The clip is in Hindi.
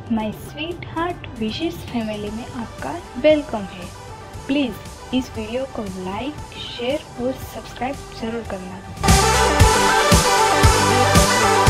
My sweet heart wishes family में आपका वेलकम है। प्लीज़ इस वीडियो को लाइक, शेयर और सब्सक्राइब जरूर करना।